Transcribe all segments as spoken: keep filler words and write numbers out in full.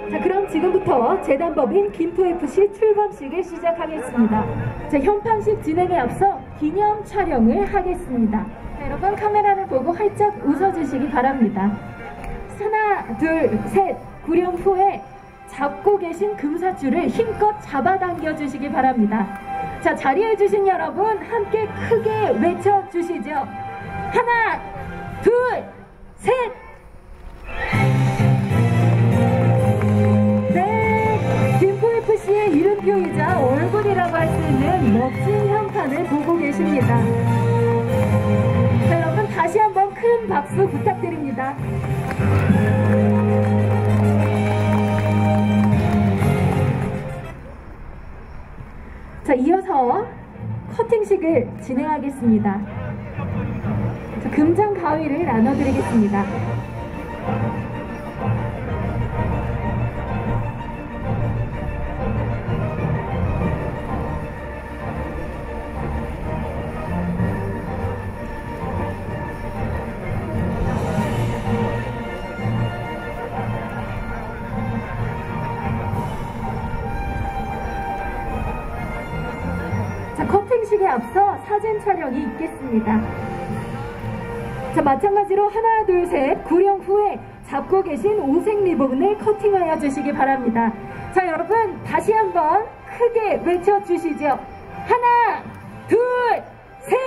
자, 그럼 지금부터 재단법인 김포에프씨 출범식을 시작하겠습니다. 자, 현판식 진행에 앞서 기념 촬영을 하겠습니다. 자, 여러분 카메라를 보고 활짝 웃어주시기 바랍니다. 하나, 둘, 셋. 구령 후에 잡고 계신 금사줄을 힘껏 잡아당겨 주시기 바랍니다. 자, 자리해 주신 여러분 함께 크게 외쳐주시죠. 하나, 둘, 셋. 네, 김포에프씨의 이름표이자 얼굴이라고 할 수 있는 멋진 현판을 보고 계십니다. 자, 여러분 다시 한번 큰 박수 부탁드립니다. 자, 이어서 커팅식을 진행하겠습니다. 자, 금장 가위를 나눠드리겠습니다. 커팅식에 앞서 사진 촬영이 있겠습니다. 자, 마찬가지로 하나, 둘, 셋. 구령 후에 잡고 계신 오색 리본을 커팅하여 주시기 바랍니다. 자, 여러분 다시 한번 크게 외쳐주시죠. 하나, 둘, 셋.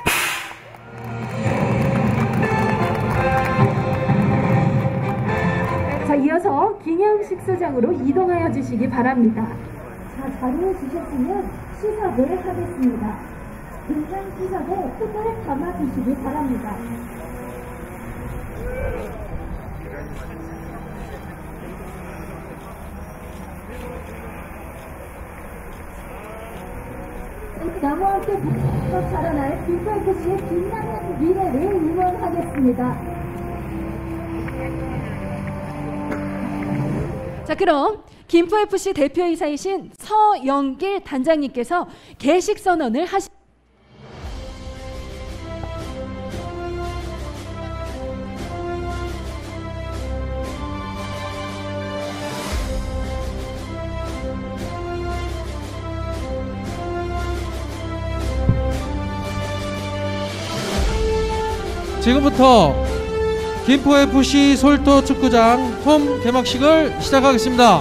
자, 이어서 기념식수장으로 이동하여 주시기 바랍니다. 자, 자리에 주셨으면 시작을 하겠습니다. 금장 시작에 손을 담아주시기 바랍니다. 나무와 함께 북서 자라날 김포에프씨의 빛나는 미래를 응원하겠습니다. 자, 그럼 김포에프씨 대표이사이신 서영길 단장님께서 개식 선언을 하시 지금부터 김포에프씨 솔토축구장 홈 개막식을 시작하겠습니다.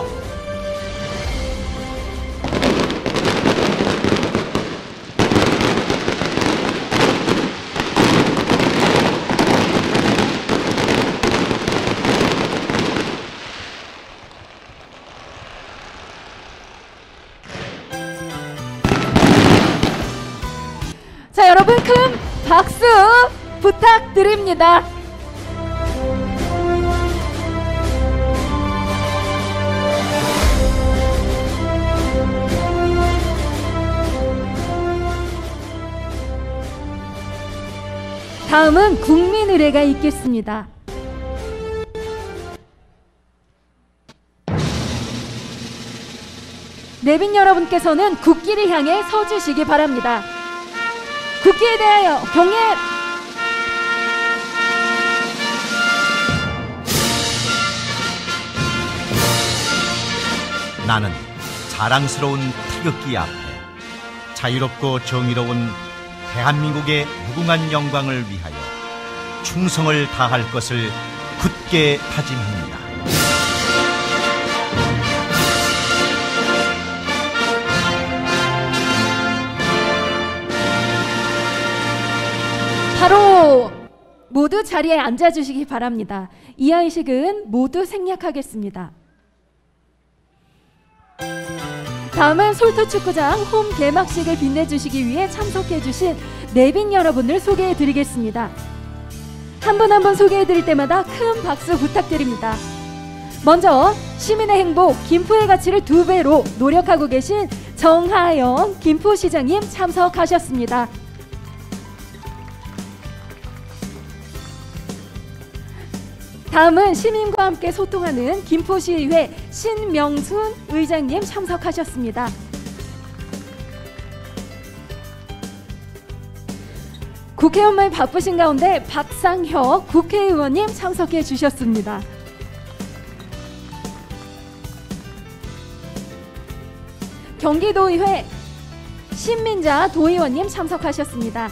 자, 여러분 큰 박수 부탁드립니다. 다음은 국민의례가 있겠습니다. 내빈 여러분께서는 국기를 향해 서주시기 바랍니다. 국기에 대하여 경례. 나는 자랑스러운 태극기 앞에 자유롭고 정의로운 대한민국의 무궁한 영광을 위하여 충성을 다할 것을 굳게 다짐합니다. 바로 모두 자리에 앉아주시기 바랍니다. 이하의식은 모두 생략하겠습니다. 다음은 솔토축구장 홈 개막식을 빛내주시기 위해 참석해주신 내빈 여러분을 소개해드리겠습니다. 한 분 한 분 소개해드릴 때마다 큰 박수 부탁드립니다. 먼저 시민의 행복, 김포의 가치를 두 배로 노력하고 계신 정하영 김포시장님 참석하셨습니다. 다음은 시민과 함께 소통하는 김포시의회 신명순 의장님 참석하셨습니다. 국회의원만 바쁘신 가운데 박상혁 국회의원님 참석해 주셨습니다. 경기도의회 신민자 도의원님 참석하셨습니다.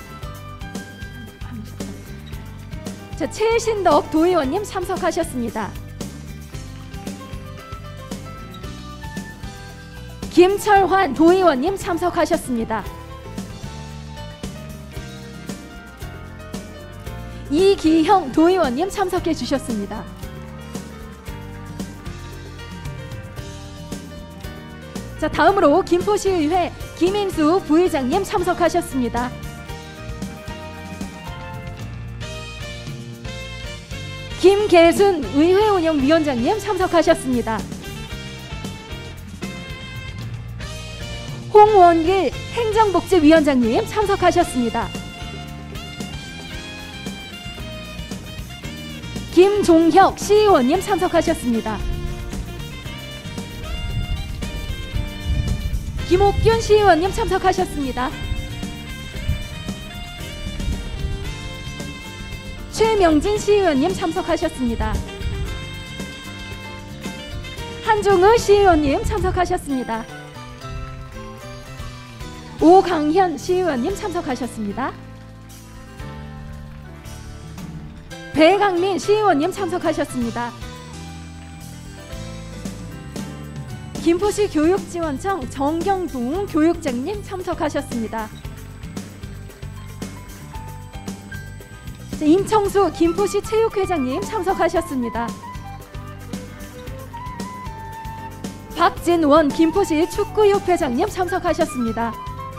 자, 최신덕 도의원님 참석하셨습니다. 김철환 도의원님 참석하셨습니다. 이기형 도의원님 참석해 주셨습니다. 자, 다음으로 김포시의회 김인수 부의장님 참석하셨습니다. 김계순 의회운영위원장님 참석하셨습니다. 홍원길 행정복지위원장님 참석하셨습니다. 김종혁 시의원님 참석하셨습니다. 김옥균 시의원님 참석하셨습니다. 최명진 시의원님 참석하셨습니다. 한종의 시의원님 참석하셨습니다. 오강현 시의원님 참석하셨습니다. 배강민 시의원님 참석하셨습니다. 김포시 교육지원청 정경동 교육장님 참석하셨습니다. 임청수 김포시 체육회장님 참석하셨습니다. 박진원 김포시 축구협회장님 참석하셨습니다.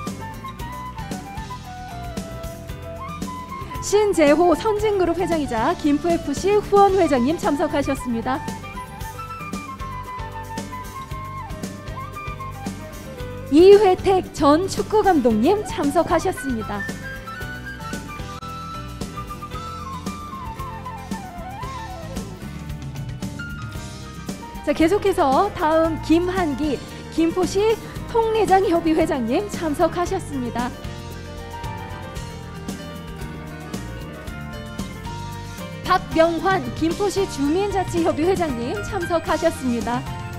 신재호 선진그룹 회장이자 김포에프씨 후원회장님 참석하셨습니다. 이회택 전 축구감독님 참석하셨습니다. 자, 계속해서 다음 김한기 김포시 통례장협의 회장님 참석하셨습니다. 박명환 김포시 주민자치협의 회장님 참석하셨습니다.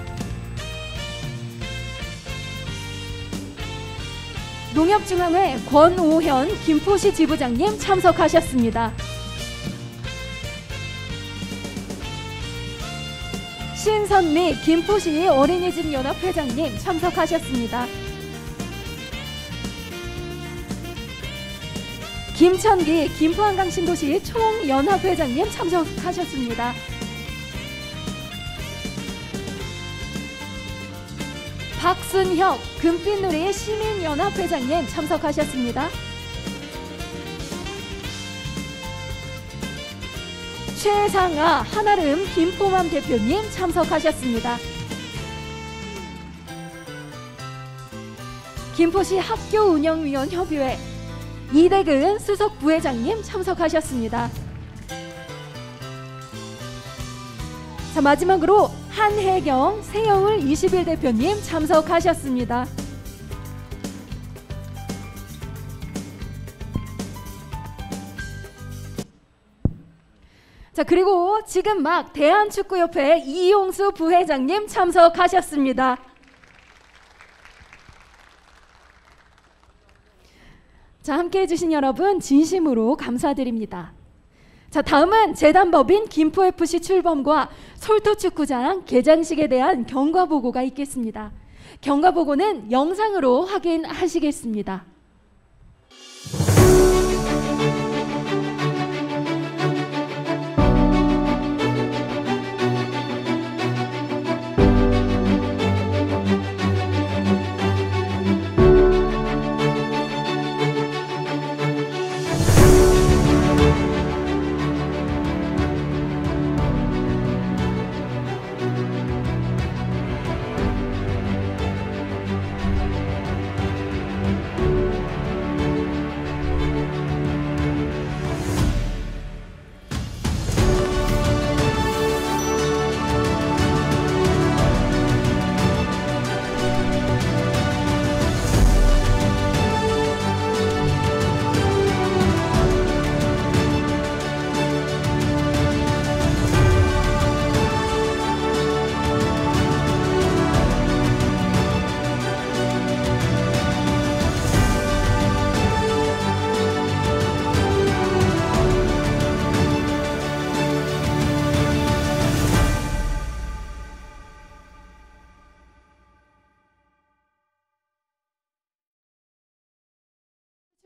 농협중앙회 권오현 김포시 지부장님 참석하셨습니다. 신선미 김포시 어린이집 연합 회장님 참석하셨습니다. 김천기 김포한강신도시 총연합회장님 참석하셨습니다. 박순혁 금빛누리 시민연합회장님 참석하셨습니다. 최상아 한아름 김포맘 대표님 참석하셨습니다. 김포시 학교운영위원협의회 이대근 수석 부회장님 참석하셨습니다. 자, 마지막으로 한혜경 세영을 이십일 대표님 참석하셨습니다. 자, 그리고 지금 막 대한축구협회 이용수 부회장님 참석하셨습니다. 자, 함께해 주신 여러분 진심으로 감사드립니다. 자, 다음은 재단법인 김포에프씨 출범과 솔토축구장 개장식에 대한 경과보고가 있겠습니다. 경과보고는 영상으로 확인하시겠습니다.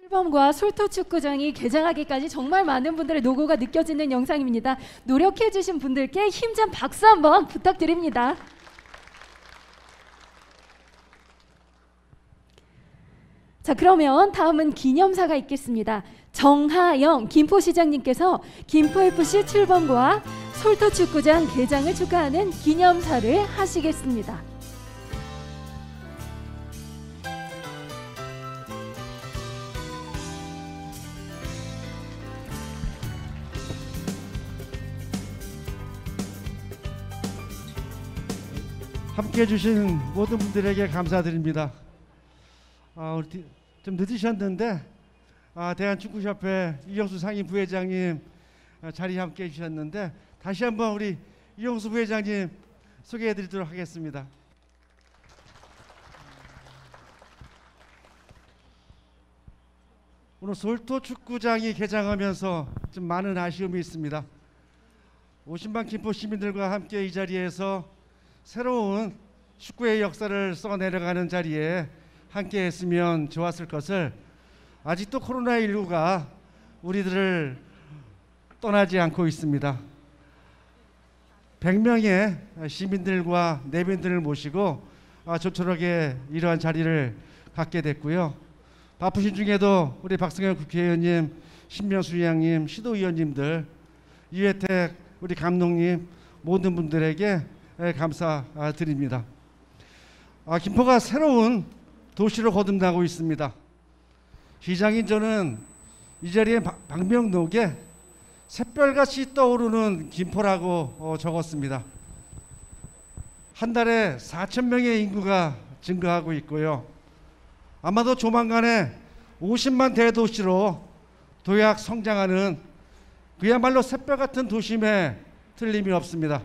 출범과 솔토축구장이 개장하기까지 정말 많은 분들의 노고가 느껴지는 영상입니다. 노력해주신 분들께 힘찬 박수 한번 부탁드립니다. 자, 그러면 다음은 기념사가 있겠습니다. 정하영 김포시장님께서 김포에프씨 출범과 솔토축구장 개장을 축하하는 기념사를 하시겠습니다. 함께해 주신 모든 분들에게 감사드립니다. 아, 우리 좀 늦으셨는데 아, 대한축구협회 이영수 상임 부회장님 아, 자리에 함께해 주셨는데 다시 한번 우리 이영수 부회장님 소개해 드리도록 하겠습니다. 오늘 솔토축구장이 개장하면서 좀 많은 아쉬움이 있습니다. 오십만 김포 시민들과 함께 이 자리에서 새로운 축구의 역사를 써내려가는 자리에 함께 했으면 좋았을 것을 아직도 코로나십구가 우리들을 떠나지 않고 있습니다. 백 명의 시민들과 내빈들을 모시고 조촐하게 이러한 자리를 갖게 됐고요. 바쁘신 중에도 우리 박승현 국회의원님, 신명수 의장님, 시도의원님들, 이회택 우리 감독님 모든 분들에게 감사드립니다. 아, 김포가 새로운 도시로 거듭나고 있습니다. 시장인 저는 이 자리에 방명록에 샛별같이 떠오르는 김포라고 어, 적었습니다. 한 달에 사천 명의 인구가 증가하고 있고요. 아마도 조만간에 오십만 대도시로 도약 성장하는 그야말로 샛별같은 도심에 틀림이 없습니다.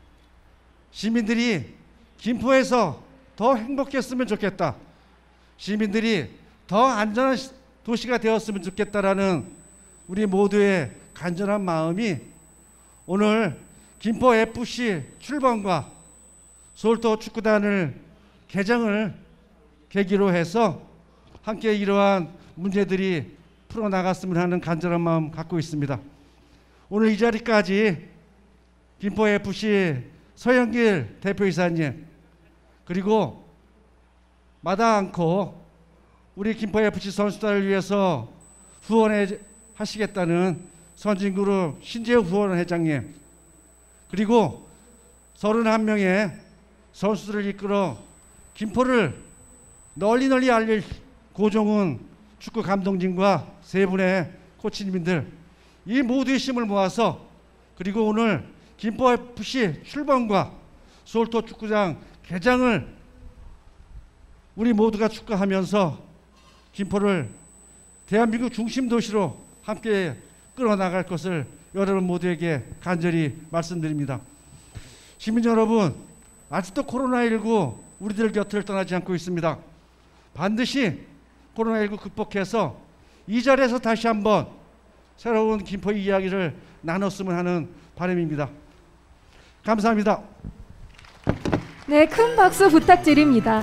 시민들이 김포에서 더 행복했으면 좋겠다. 시민들이 더 안전한 도시가 되었으면 좋겠다라는 우리 모두의 간절한 마음이 오늘 김포에프씨 출범과 솔토축구단을 개장을 계기로 해서 함께 이러한 문제들이 풀어나갔으면 하는 간절한 마음 갖고 있습니다. 오늘 이 자리까지 김포에프씨 서영길 대표이사님 그리고 마다 않고 우리 김포에프씨 선수단을 위해서 후원해 하시겠다는 선진그룹 신재욱 후원회장님 그리고 서른한 명의 선수들을 이끌어 김포를 널리 널리 알릴 고종훈 축구 감독님과 세 분의 코치님들 이 모두의 힘을 모아서 그리고 오늘 김포에프씨 출범과 솔토축구장 개장을 우리 모두가 축하하면서 김포를 대한민국 중심 도시로 함께 끌어나갈 것을 여러분 모두에게 간절히 말씀드립니다. 시민 여러분, 아직도 코로나십구 우리들 곁을 떠나지 않고 있습니다. 반드시 코로나십구 극복해서 이 자리에서 다시 한번 새로운 김포 이야기를 나눴으면 하는 바람입니다. 감사합니다. 네, 큰 박수 부탁드립니다.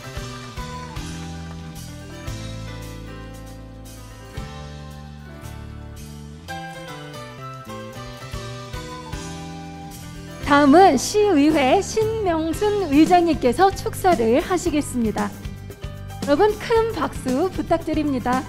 다음은 시의회 신명순 의장님께서 축사를 하시겠습니다. 여러분 큰 박수 부탁드립니다.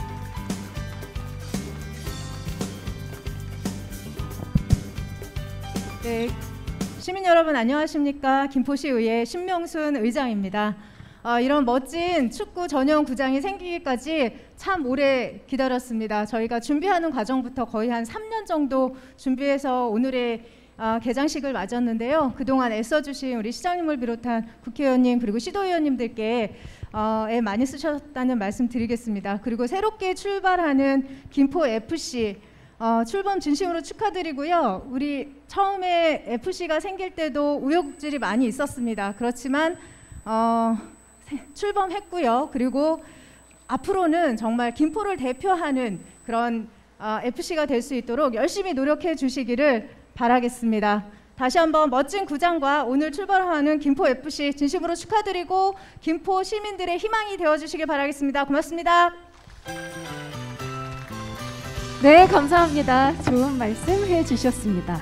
네, 시민 여러분 안녕하십니까? 김포시의회 신명순 의장입니다. 어, 이런 멋진 축구 전용 구장이 생기기까지 참 오래 기다렸습니다. 저희가 준비하는 과정부터 거의 한 삼 년 정도 준비해서 오늘의 어, 개장식을 맞았는데요. 그동안 애써주신 우리 시장님을 비롯한 국회의원님 그리고 시도의원님들께 어, 애 많이 쓰셨다는 말씀 드리겠습니다. 그리고 새롭게 출발하는 김포에프씨 어, 출범 진심으로 축하드리고요. 우리 처음에 에프씨가 생길 때도 우여곡절이 많이 있었습니다. 그렇지만 어, 출범했고요. 그리고 앞으로는 정말 김포를 대표하는 그런 어, 에프씨가 될 수 있도록 열심히 노력해 주시기를 바라겠습니다. 다시 한번 멋진 구장과 오늘 출발하는 김포에프씨 진심으로 축하드리고 김포 시민들의 희망이 되어주시길 바라겠습니다. 고맙습니다. 네, 감사합니다. 좋은 말씀 해주셨습니다.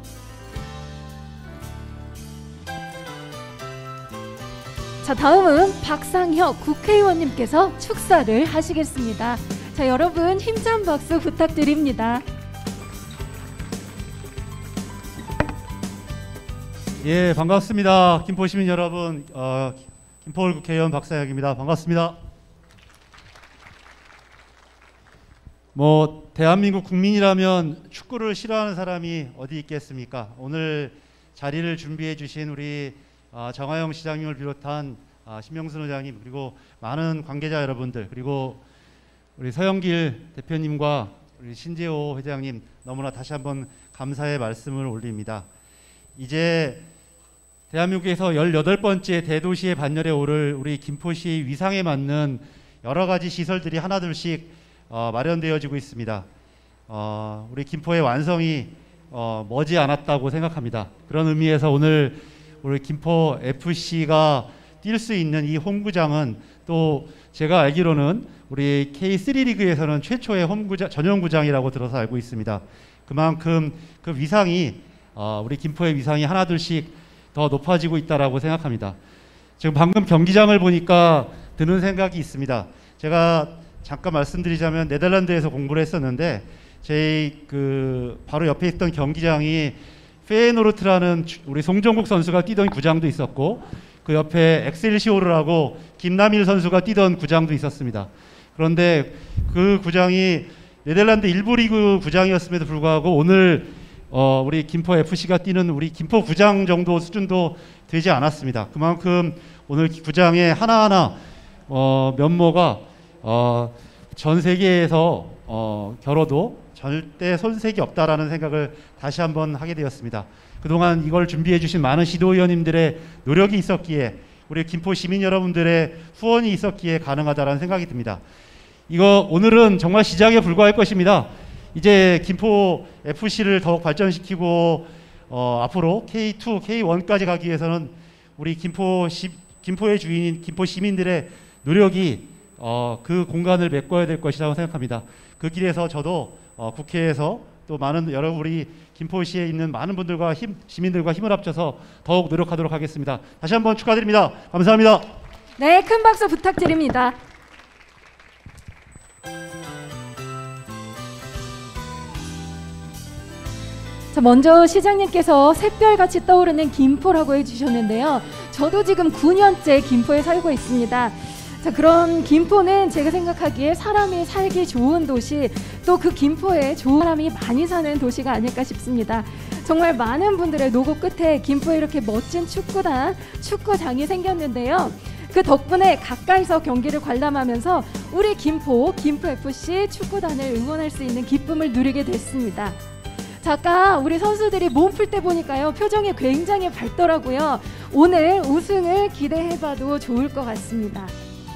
자, 다음은 박상혁 국회의원님께서 축사를 하시겠습니다. 자, 여러분 힘찬 박수 부탁드립니다. 예, 반갑습니다. 김포 시민 여러분, 어, 김포울 국회의원 박상혁입니다. 반갑습니다. 뭐 대한민국 국민이라면 축구를 싫어하는 사람이 어디 있겠습니까? 오늘 자리를 준비해 주신 우리 어, 정하영 시장님을 비롯한 어, 신명순 의장님, 그리고 많은 관계자 여러분들, 그리고 우리 서영길 대표님과 우리 신재호 회장님, 너무나 다시 한번 감사의 말씀을 올립니다. 이제 대한민국에서 열여덟 번째 대도시의 반열에 오를 우리 김포시 위상에 맞는 여러 가지 시설들이 하나둘씩 어, 마련되어지고 있습니다. 어, 우리 김포의 완성이 어, 머지 않았다고 생각합니다. 그런 의미에서 오늘 우리 김포 에프씨가 뛸 수 있는 이 홈구장은 또 제가 알기로는 우리 케이 쓰리 리그에서는 최초의 홈구장, 전용구장이라고 들어서 알고 있습니다. 그만큼 그 위상이 어, 우리 김포의 위상이 하나둘씩 더 높아지고 있다라고 생각합니다. 지금 방금 경기장을 보니까 드는 생각이 있습니다. 제가 잠깐 말씀드리자면 네덜란드에서 공부를 했었는데 제 그 바로 옆에 있던 경기장이 페예노르트라는 우리 송정국 선수가 뛰던 구장도 있었고, 그 옆에 엑셀시오르라고 김남일 선수가 뛰던 구장도 있었습니다. 그런데 그 구장이 네덜란드 일부 리그 구장이었음에도 불구하고 오늘 어 우리 김포 에프씨가 뛰는 우리 김포 구장 정도 수준도 되지 않았습니다. 그만큼 오늘 구장의 하나하나 어 면모가 어 전 세계에서 어 겨뤄도 절대 손색이 없다라는 생각을 다시 한번 하게 되었습니다. 그동안 이걸 준비해 주신 많은 시도위원님들의 노력이 있었기에, 우리 김포 시민 여러분들의 후원이 있었기에 가능하다라는 생각이 듭니다. 이거 오늘은 정말 시작에 불과할 것입니다. 이제 김포 에프씨를 더욱 발전시키고 어, 앞으로 케이 투, 케이 원까지 가기 위해서는 우리 김포 시, 김포의 주인인 김포 시민들의 노력이 어, 그 공간을 메꿔야 될 것이라고 생각합니다. 그 길에서 저도 어, 국회에서 또 많은 여러 우리 김포시에 있는 많은 분들과 힘, 시민들과 힘을 합쳐서 더욱 노력하도록 하겠습니다. 다시 한번 축하드립니다. 감사합니다. 네, 큰 박수 부탁드립니다. 자, 먼저 시장님께서 샛별같이 떠오르는 김포라고 해주셨는데요. 저도 지금 구 년째 김포에 살고 있습니다. 자, 그런 김포는 제가 생각하기에 사람이 살기 좋은 도시, 또 그 김포에 좋은 사람이 많이 사는 도시가 아닐까 싶습니다. 정말 많은 분들의 노고 끝에 김포에 이렇게 멋진 축구단, 축구장이 생겼는데요. 그 덕분에 가까이서 경기를 관람하면서 우리 김포, 김포 에프씨 축구단을 응원할 수 있는 기쁨을 누리게 됐습니다. 자, 아까 우리 선수들이 몸 풀 때 보니까요, 표정이 굉장히 밝더라고요. 오늘 우승을 기대해봐도 좋을 것 같습니다.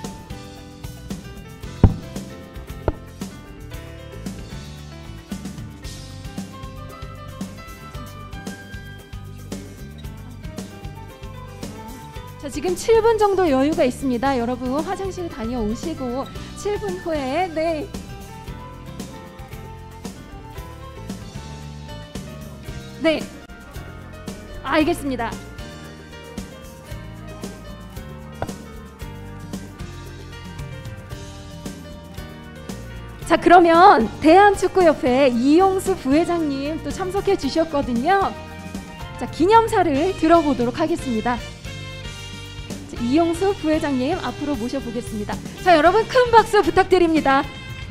자, 지금 칠 분 정도 여유가 있습니다. 여러분 화장실 다녀오시고 칠 분 후에 네. 네. 알겠습니다. 자, 그러면 대한축구협회 이용수 부회장님 또 참석해 주셨거든요. 자, 기념사를 들어보도록 하겠습니다. 이용수 부회장님 앞으로 모셔보겠습니다. 자, 여러분 큰 박수 부탁드립니다.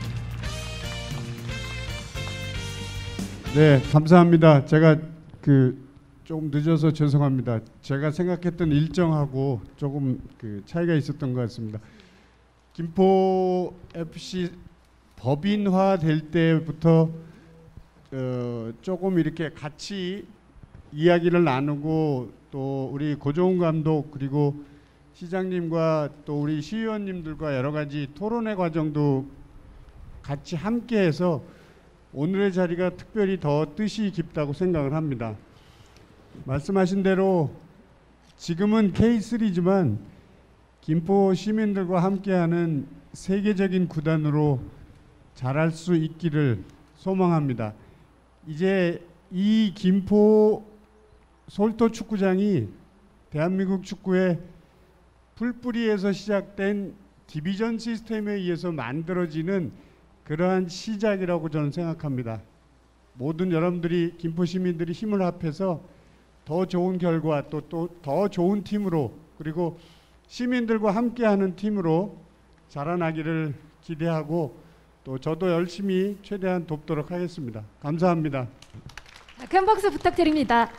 네, 감사합니다. 제가 그 조금 늦어서 죄송합니다. 제가 생각했던 일정하고 조금 그 차이가 있었던 것 같습니다. 김포 에프씨 법인화 될 때부터 어, 조금 이렇게 같이 이야기를 나누고, 또 우리 고종훈 감독 그리고 시장님과 또 우리 시의원님들과 여러 가지 토론회 과정도 같이 함께해서 오늘의 자리가 특별히 더 뜻이 깊다고 생각을 합니다. 말씀하신 대로 지금은 케이 쓰리지만 김포 시민들과 함께하는 세계적인 구단으로 자랄 수 있기를 소망합니다. 이제 이 김포 솔토 축구장이 대한민국 축구의 풀뿌리에서 시작된 디비전 시스템에 의해서 만들어지는 그러한 시작이라고 저는 생각합니다. 모든 여러분들이, 김포 시민들이 힘을 합해서 더 좋은 결과, 또 또 더 좋은 팀으로, 그리고 시민들과 함께하는 팀으로 자라나기를 기대하고, 또 저도 열심히 최대한 돕도록 하겠습니다. 감사합니다. 큰 박수 부탁드립니다.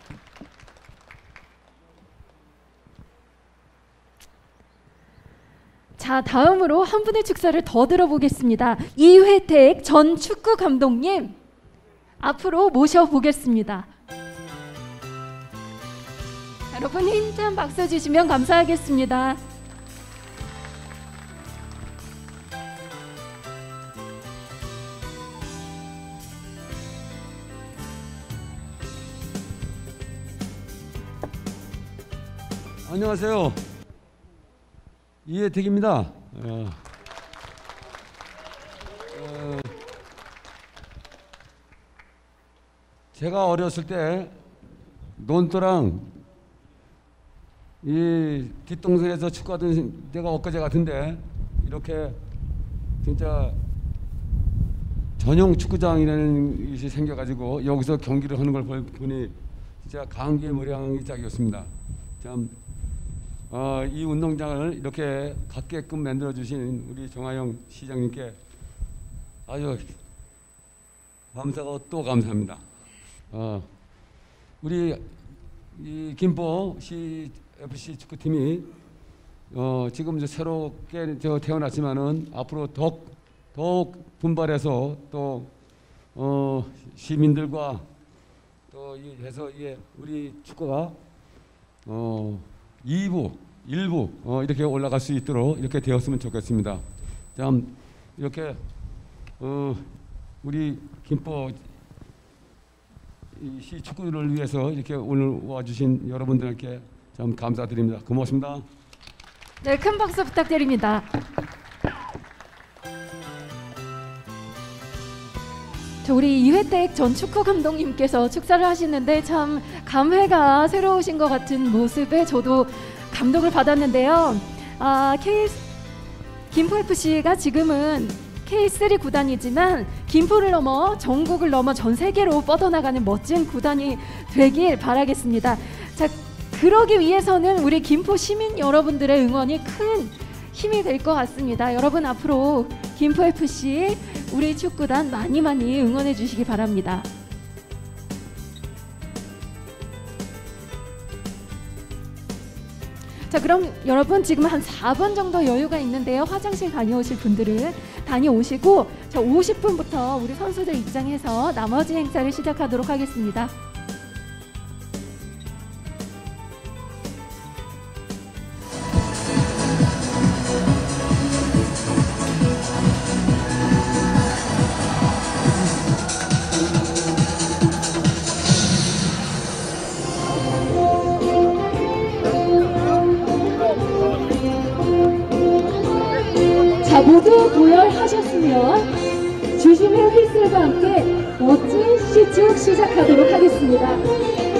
자, 다음으로 한 분의 축사를 더 들어보겠습니다. 이회택 전 축구 감독님 앞으로 모셔보겠습니다. 여러분 힘찬 박수 주시면 감사하겠습니다. 안녕하세요. 이혜택입니다. 어, 어, 제가 어렸을 때 논도랑 이 뒷동산에서 축구하던 때가 엊그제 같은데, 이렇게 진짜 전용 축구장이라는 것이 생겨가지고 여기서 경기를 하는 걸 보니 진짜 감개무량이 짝이었습니다. 참 어, 이 운동장을 이렇게 갖게끔 만들어 주신 우리 정하영 시장님께 아주 감사하고 또 감사합니다. 어, 우리 이 김포 씨에프씨 축구팀이 어, 지금 이제 새롭게 저 태어났지만은 앞으로 더욱 더욱 분발해서 또 어, 시민들과 또 이 해서 예, 우리 축구가 어, 이 부, 일 부 어, 이렇게 올라갈 수 있도록 이렇게 되었으면 좋겠습니다. 참 이렇게 어, 우리 김포 시 축구를 위해서 이렇게 오늘 와주신 여러분들께 참 감사드립니다. 고맙습니다. 네, 큰 박수 부탁드립니다. 저 우리 이회택 전 축구 감독님께서 축사를 하시는데 참 감회가 새로우신 것 같은 모습에 저도 감동을 받았는데요. 아, K 김포에프씨가 지금은 케이 쓰리 구단이지만 김포를 넘어 전국을 넘어 전 세계로 뻗어나가는 멋진 구단이 되길 바라겠습니다. 자, 그러기 위해서는 우리 김포 시민 여러분들의 응원이 큰 힘이 될 것 같습니다. 여러분 앞으로 김포에프씨 우리 축구단 많이 많이 응원해 주시기 바랍니다. 자, 그럼 여러분 지금 한 사 분 정도 여유가 있는데요. 화장실 다녀오실 분들은 다녀오시고 자, 오십 분부터 우리 선수들 입장해서 나머지 행사를 시작하도록 하겠습니다. 자, 모두 도열하셨으면 주심의 휘슬과 함께 멋진 시축 시작하도록 하겠습니다.